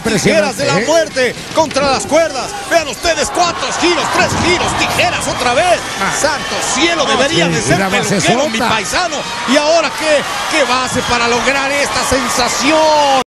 tijeras de la muerte contra las cuerdas. Vean ustedes cuántos giros, 3 giros, tijeras otra vez. Santo cielo, debería de ser peluquero, mi paisano. Y ahora qué base para lograr esta sensación.